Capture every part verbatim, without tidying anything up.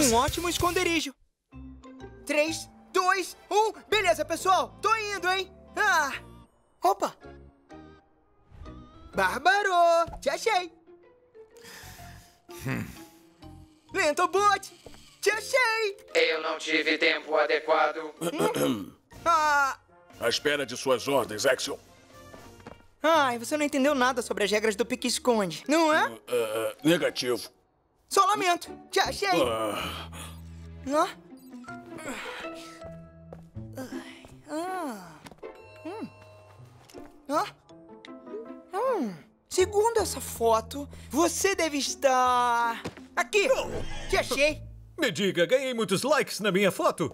Um ótimo esconderijo. Três, dois, um. Beleza, pessoal. Tô indo, hein? Ah! Opa! Bárbaro! Te achei! Hum. Lentobot! Te achei! Eu não tive tempo adequado. Ah! À espera de suas ordens, Action. Ai, você não entendeu nada sobre as regras do pique-esconde, não é? Uh, uh, negativo. Só lamento. Te achei! Uh. Ah. Ah. Hum. Ah. Hum. Segundo essa foto, você deve estar... aqui! Te achei! Me diga, ganhei muitos likes na minha foto?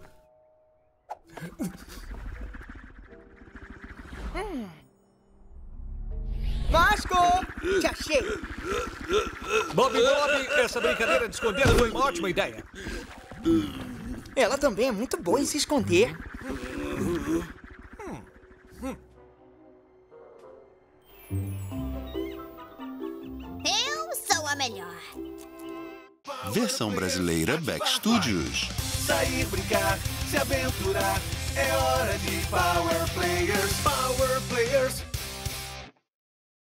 Hum. Vasco! Te achei! Bob Bob, essa brincadeira de esconder foi uma ótima ideia. Ela também é muito boa em se esconder. Eu sou a melhor. Versão brasileira WEBSODES. Sair, brincar, se aventurar. É hora de Power Players. Power Players.